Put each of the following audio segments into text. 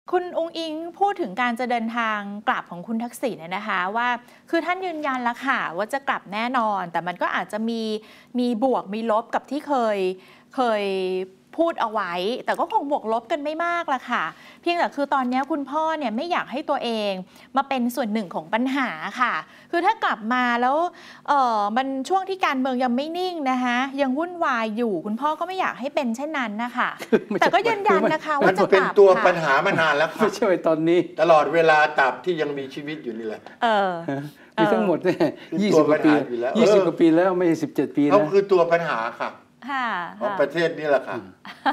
คุณอุ๊งอิ๊งพูดถึงการจะเดินทางกลับของคุณทักษิณนะคะว่าคือท่านยืนยันแล้วค่ะว่าจะกลับแน่นอนแต่มันก็อาจจะมีบวกมีลบกับที่เคยพูดเอาไว้แต่ก็คงบวกลบกันไม่มากละค่ะเพียงแต่คือตอนนี้คุณพ่อเนี่ยไม่อยากให้ตัวเองมาเป็นส่วนหนึ่งของปัญหาค่ะคือถ้ากลับมาแล้วมันช่วงที่การเมืองยังไม่นิ่งนะคะยังวุ่นวายอยู่คุณพ่อก็ไม่อยากให้เป็นเช่นนั้นนะคะแต่ก็ยืนยันนะคะว่าจะกลับเป็นตัวปัญหามานานแล้วค่ะไม่ใช่ตอนนี้ตลอดเวลาตราบที่ยังมีชีวิตอยู่นี่แหละมีทั้งหมดเนี่ย20 กว่าปี20 กว่าปีแล้วไม่ใช่17 ปีนะเขาคือตัวปัญหาค่ะค่ะของประเทศนี้แหละค่ะ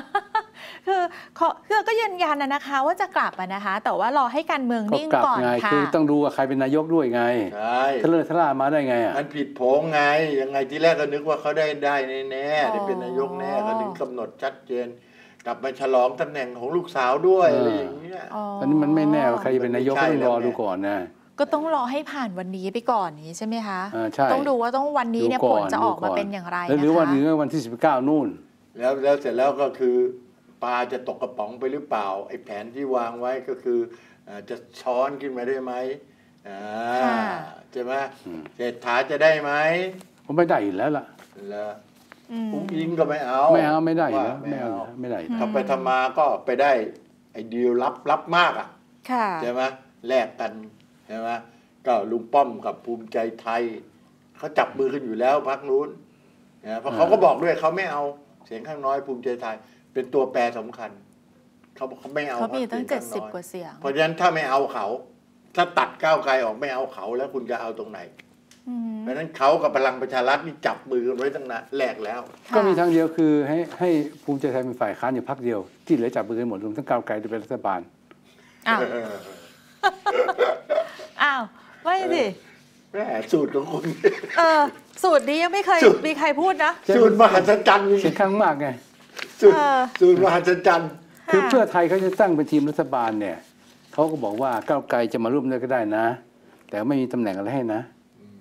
คือก็ยืนยันนะคะว่าจะกลับนะคะแต่ว่ารอให้การเมืองนิ่งก่อนค่ะคือต้องดูว่าใครเป็นนายกด้วยไงใช่ทะเลทะล่ามาได้ไงมันผิดโผงไงยังไงที่แรกก็นึกว่าเขาได้แน่ได้เป็นนายกแน่ก็ถึงกำหนดชัดเจนกลับมาฉลองตำแหน่งของลูกสาวด้วยอะไรอย่างเงี้ยตอนนี้มันไม่แน่ว่าใครเป็นนายกต้องรอดูก่อนนะก็ต้องรอให้ผ่านวันนี้ไปก่อนนี้ใช่ไหมคะใช่ต้องดูว่าต้องวันนี้เนี่ยผลจะออกมาเป็นอย่างไรนะคะหรือวันที่19นู่นแล้วเสร็จแล้วก็คือปลาจะตกกระป๋องไปหรือเปล่าไอ้แผนที่วางไว้ก็คือจะช้อนขึ้นมาได้ไหมใช่ไหมเศรษฐาจะได้ไหมผมไม่ได้อีกแล้วล่ะแล้วอุ้งอิงก็ไม่เอาไม่ได้แล้วไม่ได้ทำไปทำมาก็ไปได้ไอ้ดีลลับมากอ่ะใช่ไหมแลกกันใช่ไหมก็ลุงป้อมกับภูมิใจไทยเขาจับมือกันอยู่แล้วพรรคนู้นเพราะเขาก็บอกด้วยเขาไม่เอาเสียงข้างน้อยภูมิใจไทยเป็นตัวแปรสำคัญเขาไม่เอาเขามีตั้ง70 กว่าเสียงเพราะฉะนั้นถ้าไม่เอาเขาถ้าตัดก้าวไกลออกไม่เอาเขาแล้วคุณจะเอาตรงไหนเพราะฉะนั้นเขากับพลังประชารัฐนี่จับมือกันไว้ตั้งนานแรกแล้วก็มีทางเดียวคือให้ภูมิใจไทยเป็นฝ่ายค้านอยู่พรรคเดียวที่เหลือจับมือกันหมดรวมทั้งก้าวไกลจะเป็นรัฐบาลอ้าวไม่สิแม่สูตรของคุณสูตรนี้ยังไม่เคยมีใครพูดนะสูตรมหัศจรรย์เสียงข้างมากไงสูตรมหัศจรรย์คือเพื่อไทยเขาจะตั้งเป็นทีมรัฐบาลเนี่ยเขาก็บอกว่าก้าวไกลจะมาร่วมด้วยก็ได้นะแต่ไม่มีตำแหน่งอะไรให้นะ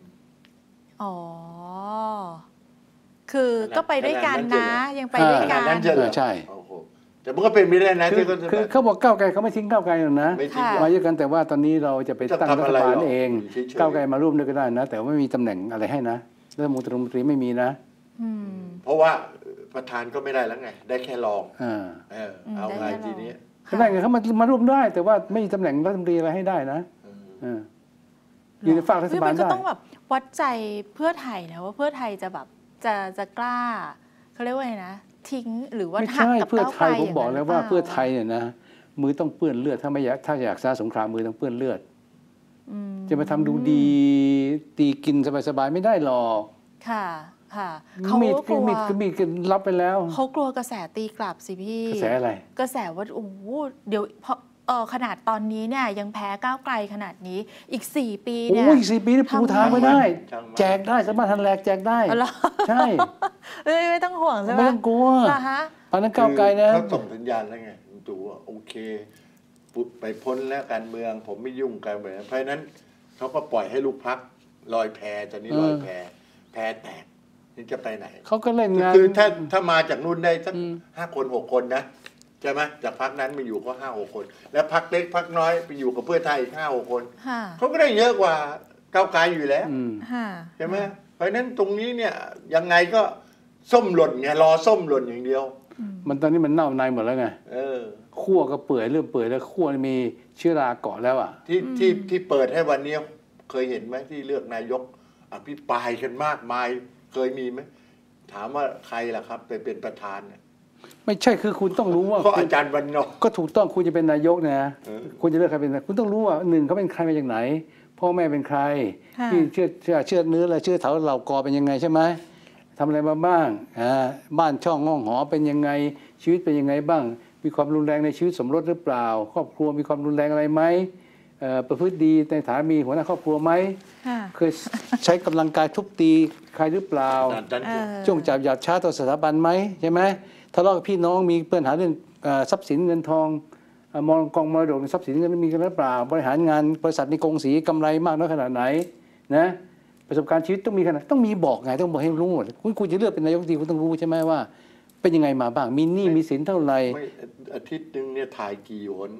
คือก็ไปด้วยกันนะยังไปด้วยกันใช่แต่มันก็เป็นไม่ได้นะที่เขาบอกก้าวไกลเขาไม่ทิ้งก้าวไกลหรอกนะมาด้วยกันแต่ว่าตอนนี้เราจะไปตั้งรัฐบาลเองก้าวไกลมาร่วมด้วยก็ได้นะแต่ไม่มีตำแหน่งอะไรให้นะรัฐมนตรีไม่มีนะเพราะว่าประธานก็ไม่ได้แล้วไงได้แค่รองเอาไงทีนี้ได้ไงเขามาร่วมได้แต่ว่าไม่มีตำแหน่งรัฐมนตรีอะไรให้ได้นะอยู่ในฝั่งรัฐบาลได้มันก็ต้องแบบวัดใจเพื่อไทยนะว่าเพื่อไทยจะแบบจะกล้าเขาเรียกว่าไงนะทิ้งหรือว่าหักกับเพื่อไทยผมบอกแล้วว่าเพื่อไทยเนี่ยนะมือต้องเปื้อนเลือดถ้าอยากสร้างสงครามมือต้องเปื้อนเลือดจะมาทำดูดีตีกินสบายๆไม่ได้หรอกค่ะเขามีรับไปแล้วเขากลัวกระแสตีกลับสิพี่กระแสอะไรกระแสว่าโอ้เดี๋ยวขนาดตอนนี้เนี่ยยังแพ้ก้าวไกลขนาดนี้อีก4 ปีเนี่ยอีก4 ปีนี่ปูทางไม่ได้แจกได้สามารถทันแหลกแจกได้ใช่ไม่ต้องห่วงใช่ไหมไม่ต้องกลัวตอนนั้นก้าวไกลนะเขาส่งสัญญาณแล้วไงดูว่าโอเคไปพ้นแล้วการเมืองผมไม่ยุ่งกันเลยเพราะนั้นเขาก็ปล่อยให้ลูกพักลอยแพตอนนี้ลอยแพแตกนี่จะไปไหนเขาก็เล่นงานคือถ้ามาจากนู่นได้สัก5 คน6 คนนะใช่ไหมจากพรรคนั้นมาอยู่ก็5-6 คนแล้วพรรคเล็กพรรคน้อยไปอยู่กับเพื่อไทยอีก5-6 คนเขาก็ได้เยอะกว่าก้าวไกลอยู่แล้วใช่ไหมเพราะนั้นตรงนี้เนี่ยยังไงก็ส้มหล่นไงรอส้มหล่นอย่างเดียวมันตอนนี้มันเน่าในหมดแล้วไงขั้วก็เปื่อยเริ่มเปื่อยแล้วขั้วมีเชื้อราเกาะแล้วอ่ะที่เปิดให้วันนี้เคยเห็นไหมที่เลือกนายกอภิปรายกันมากมายเคยมีไหมถามว่าใครล่ะครับไปเป็นประธานเนี่ยไม่ใช่คือคุณต้องรู้ว่าก็อาจารย์วันนอก็ถูกต้องคุณจะเป็นนายกนะคุณจะเลือกใครเป็นคุณต้องรู้ว่า1เขาเป็นใครมาจากไหนพ่อแม่เป็นใครที่เชื่อเนื้อและเชื่อเถาเหล่ากอเป็นยังไงใช่ไหมทำอะไรมาบ้างบ้านช่องง่องหอเป็นยังไงชีวิตเป็นยังไงบ้างมีความรุนแรงในชีวิตสมรสหรือเปล่าครอบครัวมีความรุนแรงอะไรไหมประพฤติดีในฐานะมีหัวหน้าครอบครัวไหมเคยใช้กำลังกายทุบตีใครหรือเปล่าจ้วงจับหยาบช้าต่อสถาบันไหมใช่ไหมทะเลาะกับพี่น้องมีปัญหาเรื่องทรัพย์สินเงินทองมองกองมรดกทรัพย์สินเงินมีกันหรือเปล่าบริหารงานบริษัทในกงสีกำไรมากน้อยขนาดไหนนะประสบการณ์ชีวิตต้องมีขนาดต้องมีบอกไงต้องบอกให้รู้หมดคุณจะเลือกเป็นนายกดีคุณต้องรู้ใช่ไหมว่าเป็นยังไงมาบ้างมีหนี้มีสินเท่าไหร่อาทิตย์นึงเนี่ยถ่ายกี่หน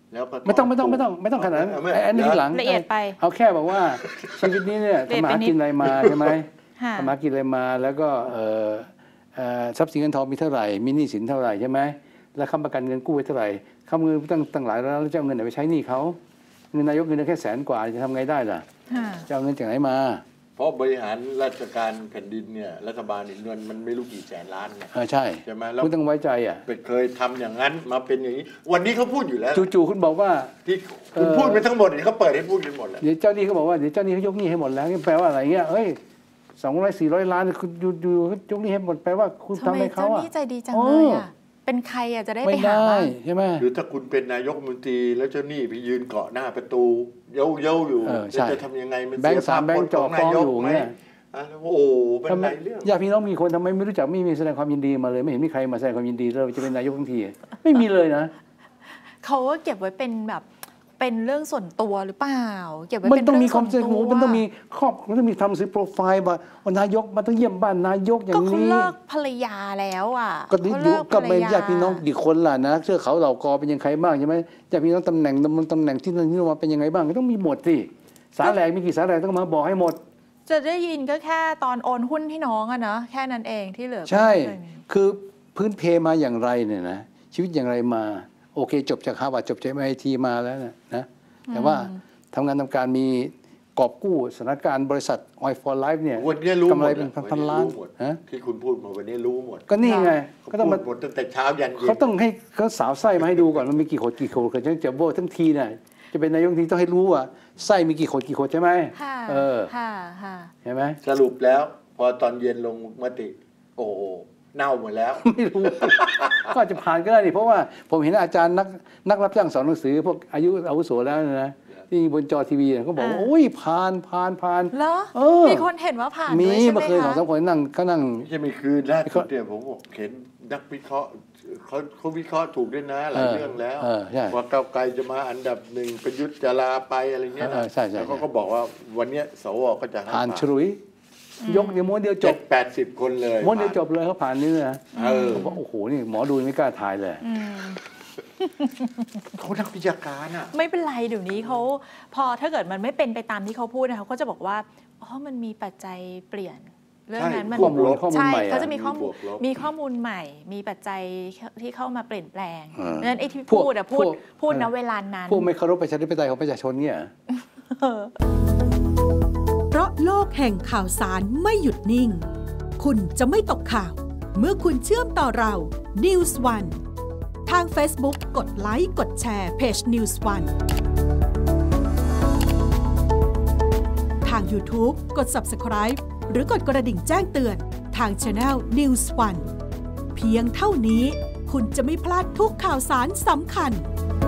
แล้วก็ไม่ต้องขนาดนั้นอันนี้หลังละเอียดไปเอาแค่บอกว่าชีวิตนี้เนี่ยทำมาหากินอะไรมาใช่ไหมทำมาหากินอะไรมาแล้วก็ทรัพย์สินเงินทองมีเท่าไหร่มีหนี้สินเท่าไหร่ใช่ไหมแล้วค้ำประกันเงินกู้ไว้เท่าไหร่ค้ำเงินตั้งหลายแล้วจะเอาเงินไหนไปใช้หนี้เขาเงินนายกเงินแค่100,000 กว่าจะทำไงได้ล่ะจะเอาเงินจากไหนมาเพราะบริหารราชการแผ่นดินเนี่ยรัฐบาลเงินมันไม่รู้กี่แสนล้านเนี่ยใช่ใช่ไหมแล้วคุณต้องไว้ใจเคยทำอย่างนั้นมาเป็นอย่างนี้วันนี้เขาพูดอยู่แล้วจู่ๆคุณบอกว่าที่คุณพูดไปทั้งหมดเขาเปิดให้พูดกันหมดแล้วเดี๋ยวเจ้าหนี้เขาบอกว่าเดี๋ยวเจ้าหนี้เขายกหนี้ให้หมดแล้วนี่แปลว่าอะไรเงี้ย200-400 ล้านคุณอยู่ยกหนี้ให้หมดแปลว่าคุณทำให้เขาเจ้าหนี้ใจดีจังเลยเป็นใครจะได้ไปหาบ้างใช่ไหมหรือถ้าคุณเป็นนายกรัฐมนตรีแล้วเจ้าหนี้ไปยืนเกาะหน้าประตูเย้าอยู่จะทำยังไงมันเสียภาพพจน์ของนายกไหมโอ้เป็นไรเรื่องญาติพี่น้องมีคนทำไมไม่รู้จักไม่มีแสดงความยินดีมาเลยไม่เห็นมีใครมาแสดงความยินดีเลยจะเป็นนายกทั้งทีไม่มีเลยนะเขาก็เก็บไว้เป็นแบบเป็นเรื่องส่วนตัวหรือเปล่าเก็บไว้เป็นเรื่องส่วนตัวมันต้องมีครอบมันต้องมีทำสื่อโปรไฟล์ว่านายกมันต้องเยี่ยมบ้านนายกอย่างนี้ก็เขาเลิกภรรยาแล้วก็อยู่ก็เป็นญาติพี่น้องกี่คนล่ะนะเชื่อเขาเหล่ากอเป็นยังไงบ้างใช่ไหมญาติพี่น้องตำแหน่งที่นั่นที่มาเป็นยังไงบ้างก็ต้องมีหมดสิสาแหลกมีกี่สาแหลกต้องมาบอกให้หมดจะได้ยินก็แค่ตอนโอนหุ้นให้น้องเนาะแค่นั้นเองที่เหลือใช่คือพื้นเพมาอย่างไรเนี่ยนะชีวิตอย่างไรมาโอเคจบจากฮาร์วาร์ดจบจากMITมาแล้วนะแต่ว่าทำงานทำการมีกอบกู้สถานการณ์บริษัท Oil for Life เนี่ยกำไรเป็นพันล้านที่คุณพูดมาวันนี้รู้หมดก็นี่ไงก็ต้องมาหมดตั้งแต่เช้ายันเย็นเขาต้องให้เขาสาวไส้มาให้ดูก่อนมันมีกี่ขดเขาจะโบทั้งทีเนี่ยจะเป็นนายกทีต้องให้รู้ว่าไส้มีกี่ขดใช่ไหมใช่ไหมสรุปแล้วพอตอนเย็นลงมติโอ้เน่าหมดแล้วไม่รู้ก็จะผ่านก็ได้นี่เพราะว่าผมเห็นอาจารย์นักรับจ้างสอนหนังสือพวกอายุอาวุโสแล้วนะที่บนจอทีวีเขาบอกว่าโอ้ยผ่านแล้วมีคนเห็นว่าผ่านมีเมื่อคืน2-3 คนนั่งจะมีคืนล่าสุดเนี่ยผมเห็นนักวิเคราะห์เขาวิเคราะห์ถูกด้วยนะหลายเรื่องแล้วว่าก้าวไกลจะมาอันดับ1ประยุทธ์จะลาไปอะไรเงี้ยนะแล้วเขาก็บอกว่าวันนี้สวก็จะผ่านฉลุยยกเดียวม้วนเดียวจบ 80 คนเลยม้วนเดียวจบเลยเขาผ่านนี่นะเขาบอกโอ้โหนี่หมอดูไม่กล้าทายเลยเขานักวิชาการไม่เป็นไรเดี๋ยวนี้เขาพอถ้าเกิดมันไม่เป็นไปตามที่เขาพูดนะเขาก็จะบอกว่ามันมีปัจจัยเปลี่ยนเรื่องนั้นมันใช่เขาจะมีข้อมูลใหม่มีปัจจัยที่เข้ามาเปลี่ยนแปลงดังนั้นไอ้ที่พูดณเวลานั้นพวกไม่เคารพประชาธิปไตยของประชาชนเนี่ยเพราะโลกแห่งข่าวสารไม่หยุดนิ่งคุณจะไม่ตกข่าวเมื่อคุณเชื่อมต่อเรา News One ทาง Facebook กดไลค์กดแชร์เพจ News One ทาง YouTube กด Subscribe หรือกดกระดิ่งแจ้งเตือนทาง Channel News One เพียงเท่านี้คุณจะไม่พลาดทุกข่าวสารสำคัญ